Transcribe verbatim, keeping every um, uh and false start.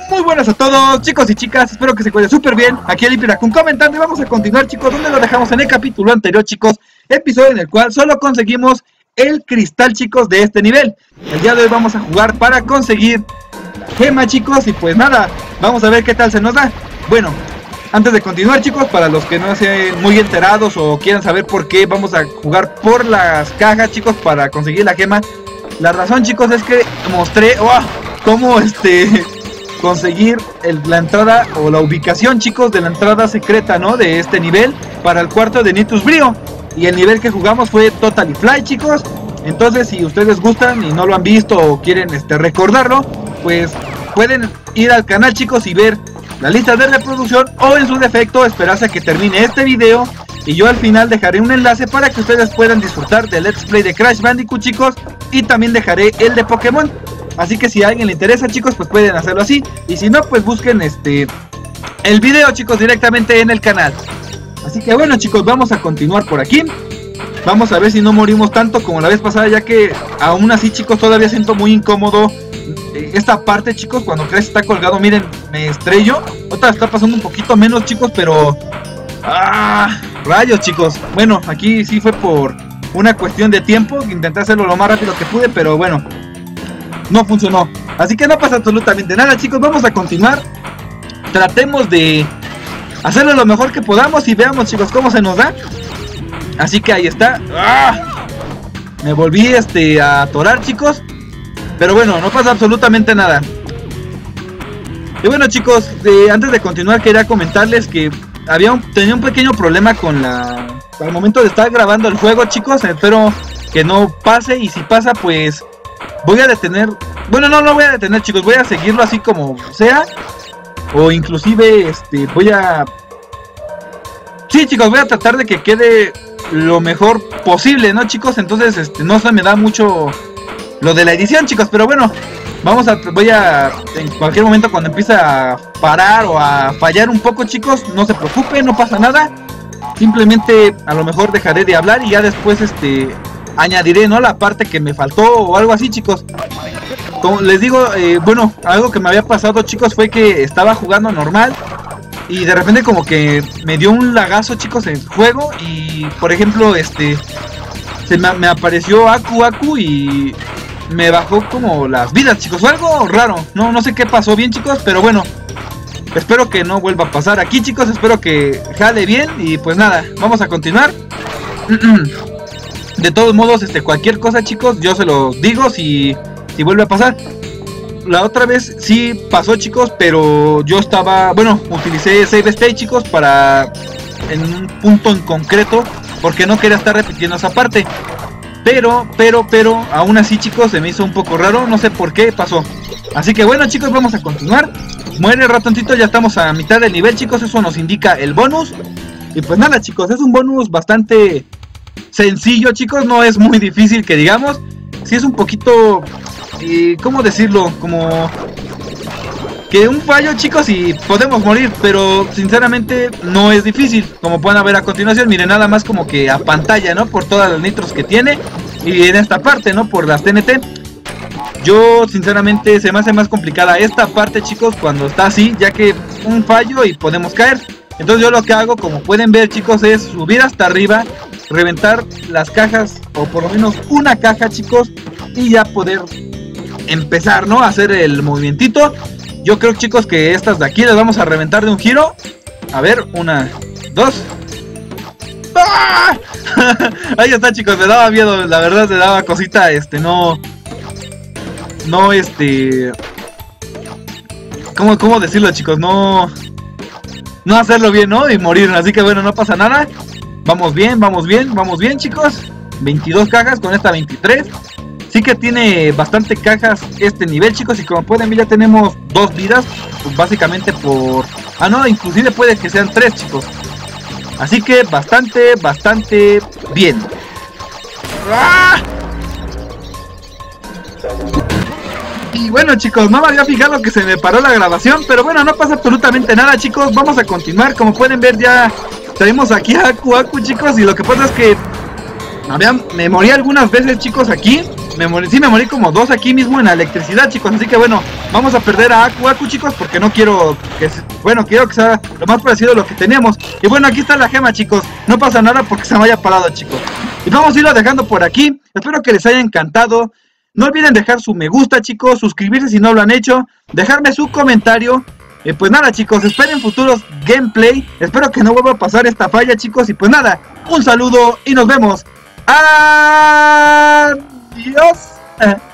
Muy buenas a todos, chicos y chicas, espero que se encuentren súper bien. Aquí el Ipiracun comentando y vamos a continuar, chicos, donde lo dejamos en el capítulo anterior, chicos. Episodio en el cual solo conseguimos el cristal, chicos, de este nivel. El día de hoy vamos a jugar para conseguir gema, chicos, y pues nada, vamos a ver qué tal se nos da. Bueno, antes de continuar, chicos, para los que no estén muy enterados o quieran saber por qué vamos a jugar por las cajas, chicos, para conseguir la gema. La razón, chicos, es que mostré oh, cómo este... conseguir el, la entrada o la ubicación, chicos, de la entrada secreta, ¿no? De este nivel para el cuarto de Nitrus Brio. Y el nivel que jugamos fue Totally Fly, chicos. Entonces, si ustedes gustan y no lo han visto o quieren este, recordarlo, pues pueden ir al canal, chicos, y ver la lista de reproducción, o en su defecto esperarse a que termine este video y yo al final dejaré un enlace para que ustedes puedan disfrutar del Let's Play de Crash Bandicoot, chicos, y también dejaré el de Pokémon. Así que si a alguien le interesa, chicos, pues pueden hacerlo así. Y si no, pues busquen este el video, chicos, directamente en el canal. Así que bueno, chicos, vamos a continuar por aquí. Vamos a ver si no morimos tanto como la vez pasada, ya que aún así, chicos, todavía siento muy incómodo esta parte, chicos, cuando Crash está colgado. Miren, me estrello. Otra está pasando un poquito menos, chicos, pero... ¡ah! Rayos, chicos. Bueno, aquí sí fue por una cuestión de tiempo. Intenté hacerlo lo más rápido que pude, pero bueno, no funcionó. Así que no pasa absolutamente nada, chicos. Vamos a continuar. Tratemos de hacerlo lo mejor que podamos y veamos, chicos, cómo se nos da. Así que ahí está. ¡Ah! Me volví este a atorar, chicos. Pero bueno, no pasa absolutamente nada. Y bueno, chicos, eh, antes de continuar quería comentarles que había un, tenía un pequeño problema con la... al momento de estar grabando el juego, chicos. Espero que no pase, y si pasa, pues voy a detener, bueno, no lo voy a detener, chicos, voy a seguirlo así como sea, o inclusive este voy a, sí, chicos, voy a tratar de que quede lo mejor posible, ¿no, chicos? Entonces, este, no se me da mucho lo de la edición, chicos, pero bueno, vamos a, voy a, en cualquier momento cuando empiece a parar o a fallar un poco, chicos, no se preocupen, no pasa nada, simplemente a lo mejor dejaré de hablar y ya después, este... añadiré, ¿no?, la parte que me faltó o algo así, chicos. Como les digo, eh, bueno, algo que me había pasado, chicos, fue que estaba jugando normal y de repente como que me dio un lagazo, chicos, en el juego. Y por ejemplo, este se me, me apareció Aku Aku y me bajó como las vidas, chicos. Fue algo raro, no, no sé qué pasó bien, chicos, pero bueno, espero que no vuelva a pasar aquí, chicos. Espero que jale bien y pues nada, vamos a continuar. De todos modos, este, cualquier cosa, chicos, yo se los digo si, si vuelve a pasar. La otra vez sí pasó, chicos, pero yo estaba, bueno, utilicé Save State, chicos, para en un punto en concreto, porque no quería estar repitiendo esa parte. Pero, pero, pero, aún así, chicos, se me hizo un poco raro, no sé por qué pasó. Así que bueno, chicos, vamos a continuar. Muere el ratoncito, ya estamos a mitad del nivel, chicos, eso nos indica el bonus. Y pues nada, chicos, es un bonus bastante sencillo, chicos, no es muy difícil que digamos. Sí es un poquito, eh, ¿cómo decirlo? Como que un fallo, chicos, y podemos morir, pero sinceramente no es difícil. Como pueden ver a continuación, miren, nada más como que a pantalla, ¿no? Por todas las nitros que tiene. Y en esta parte, ¿no? Por las T N T. Yo sinceramente se me hace más complicada esta parte, chicos, cuando está así, ya que un fallo y podemos caer. Entonces yo lo que hago, como pueden ver, chicos, es subir hasta arriba, reventar las cajas, o por lo menos una caja, chicos, y ya poder empezar, ¿no?, a hacer el movimentito. Yo creo, chicos, que estas de aquí las vamos a reventar de un giro. A ver, una, dos. ¡Ah! Ahí está, chicos, me daba miedo, la verdad, me daba cosita, este, no, no, este, ¿cómo, cómo decirlo, chicos? No, no hacerlo bien, ¿no? Y morir, así que bueno, no pasa nada. Vamos bien, vamos bien, vamos bien, chicos. veintidós cajas, con esta veintitrés. Sí que tiene bastante cajas este nivel, chicos. Y como pueden ver, ya tenemos dos vidas, pues básicamente por... ah, no, inclusive puede que sean tres, chicos. Así que bastante, bastante bien. ¡Ah! Y bueno, chicos, no me había fijado que se me paró la grabación, pero bueno, no pasa absolutamente nada, chicos. Vamos a continuar. Como pueden ver, ya traemos aquí a Aku Aku, chicos. Y lo que pasa es que había, me morí algunas veces, chicos, aquí. me morí, sí me morí como dos aquí mismo en la electricidad, chicos. Así que bueno, vamos a perder a Aku Aku, chicos, porque no quiero que, bueno, quiero que sea lo más parecido a lo que teníamos. Y bueno, aquí está la gema, chicos. No pasa nada porque se me haya parado, chicos. Y vamos a irlo dejando por aquí. Espero que les haya encantado. No olviden dejar su me gusta, chicos, suscribirse si no lo han hecho, dejarme su comentario. Y pues nada, chicos, esperen futuros gameplay. Espero que no vuelva a pasar esta falla, chicos. Y pues nada, un saludo y nos vemos. Adiós.